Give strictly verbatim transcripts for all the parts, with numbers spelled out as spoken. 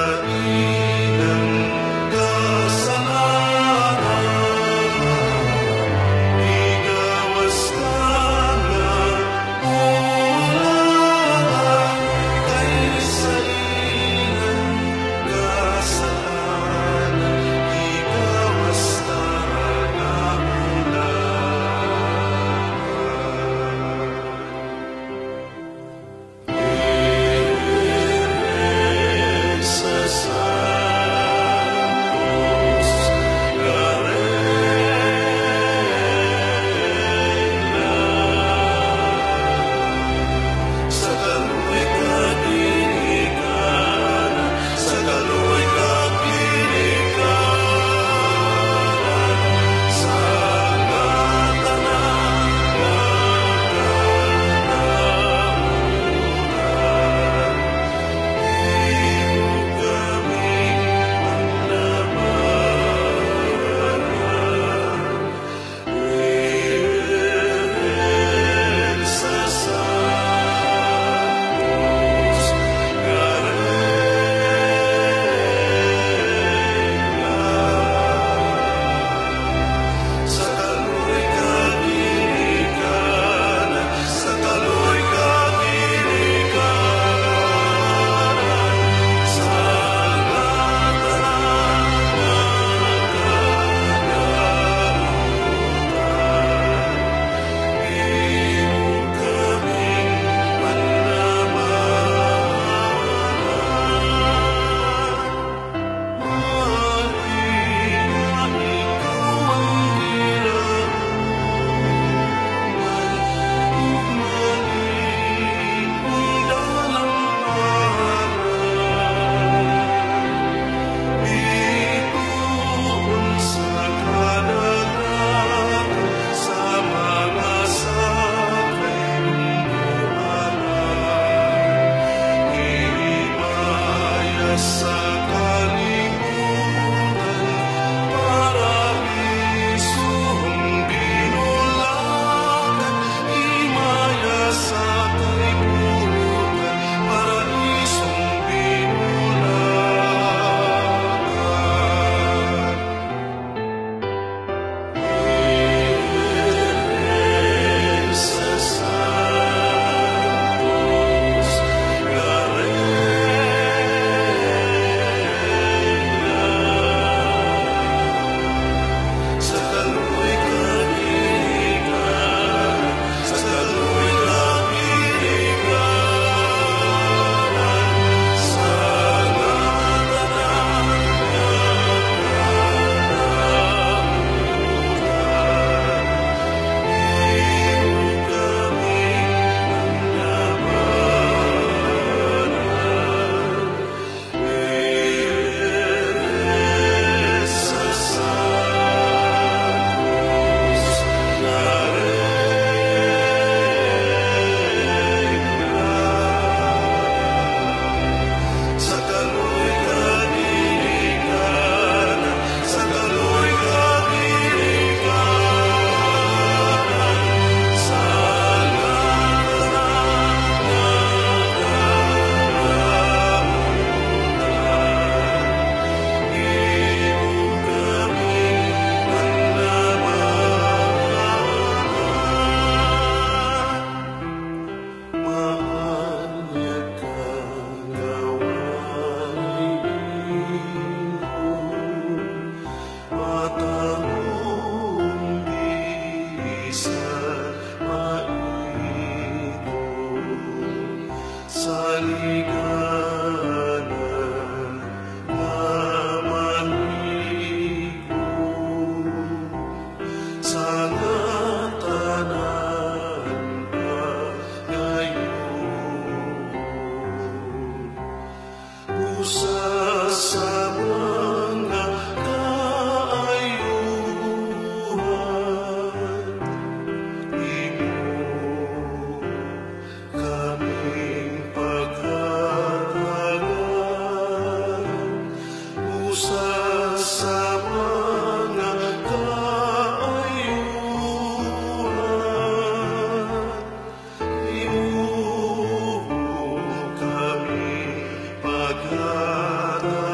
Pagkatapos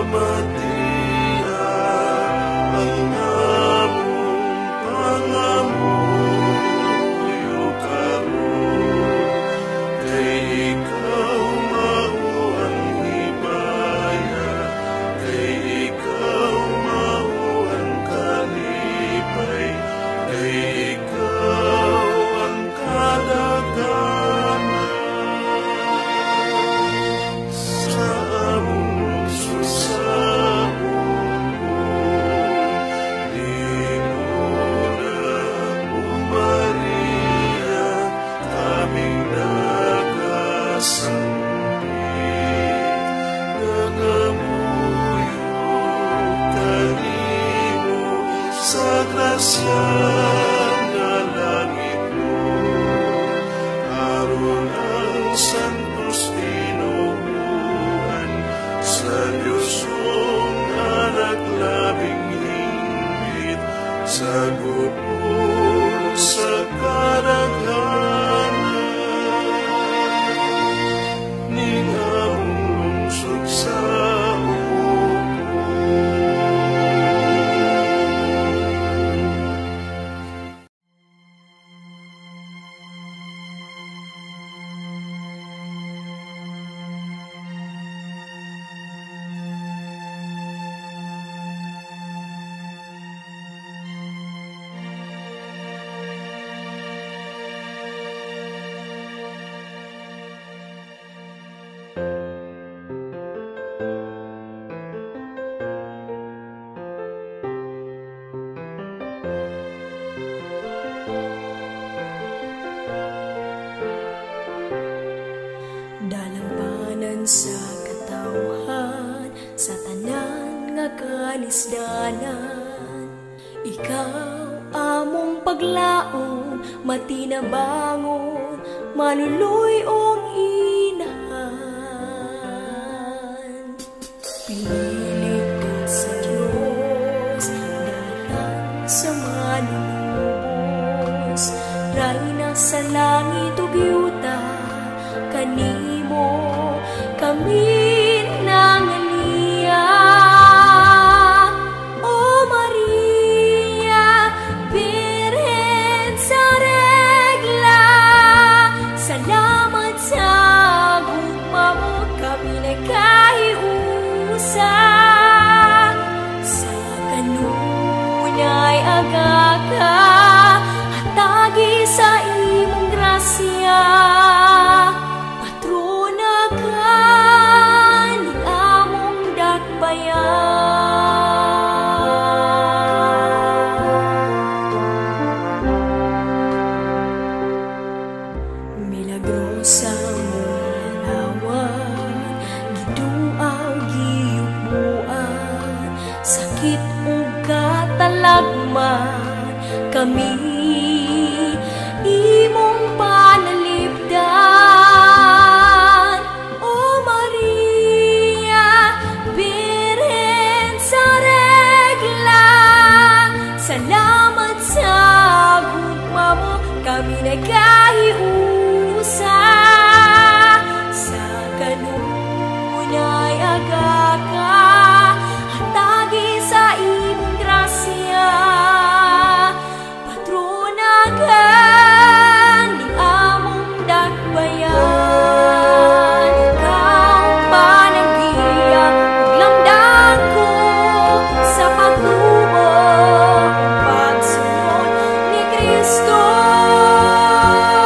Sa katawhan, sa tanan nga kalisdanan, ikaw among paglaom, matinabangon, manuluy-ong inahan. Pinilit ka sa Diyos, dalan sa manunubos, rayna sa langit ug yuta, kanimo kami nangalia. O Maria, Birhen sa regla, salamat sa gugma mo, kami nagkahiusa. Sa kanunay agaga, hatagi sa imong grasya. Milagrosa mong larawan, giduaw giyubuan, sakit ug katalagman, kami imong panalipdan. O Maria, Birhen sa regla, salamat sa gugma mo, kami nagkahiusa. Sa kanunay agaga, hatagi sa imong grasya. Patronagan ning among dakbayan, ikaw panagbiya ug lamdag ko sa pagtuo ug pagsunod ni Kristo.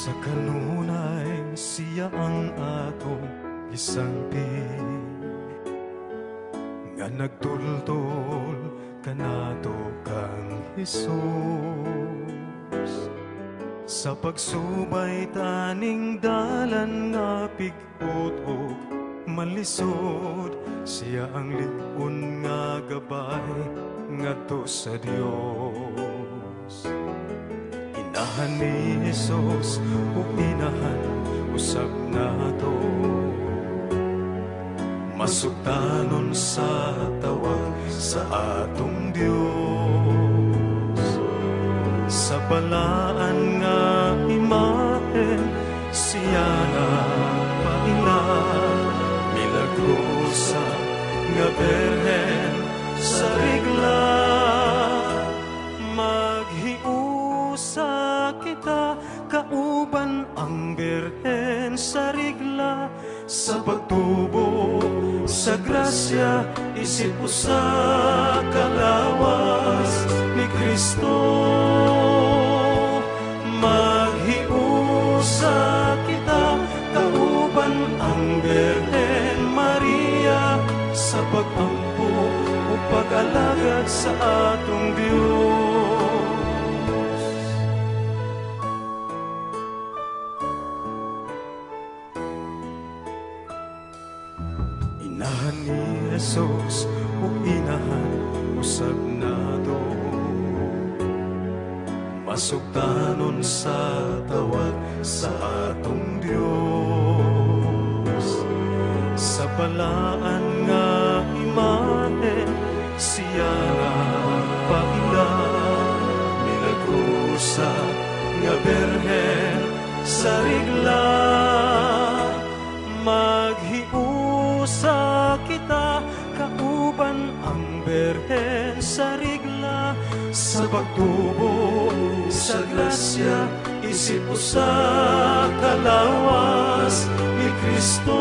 Sa kanunay siya ang atong gisampi, nga nagtultol kanato kang Jesus. Sa pagsubay taning dalan nga pig-ut ug malisod, siya ang lig-on nga gabay ngadto sa Dios. Inahan ni Jesus ug inahan usab nato, masugtanon sa tawag sa atong Dios. Sa balaan nga imahen siya na paila, milagrosa nga berhen sa rigla. Maghiusa kita kauban ang berhen sa rigla, sa pagtubo sa grasya isip usa kalawas ni Kristo. Maghiusa kita kauban ang Birhen Maria, sa pag-ampo o pag-alagad sa atong Diyos. Inahan ni Jesus ug inahan usab nato, masugtanon sa tawag sa atong Dios. Sa balaan nga imahen siya nga paila, milagrosa nga berhen sa rigla. Maghiusa kita kauban ang berhen sa rigla, sa pagtubo sa grasya isip usa kalawas ni Kristo.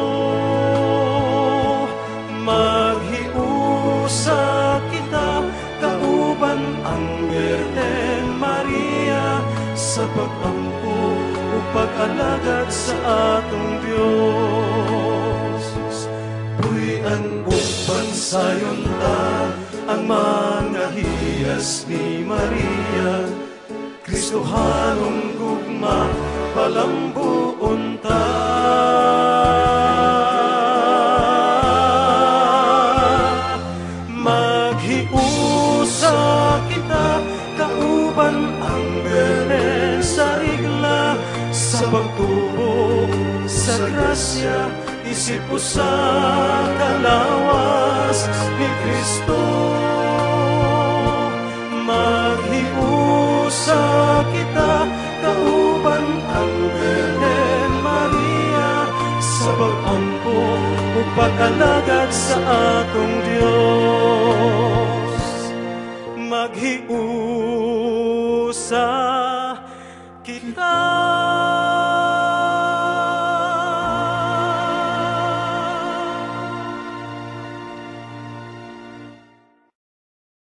Maghiusa kita kauban ang Birhen Maria, sa pag-ampo o pag-alagad sa atong Diyos. Puy-an upang sayon ta ang mga hiyas ni Maria, Kristohanong gugma palambuon ta. Maghiusa kita kauban ang Birhen sa rigla, sa pagtubo sa grasya isip usa kalawas ni Kristo. Maghiusa kita kauban ang Birhen Maria, sa pag-ampo o pag-alagad sa atong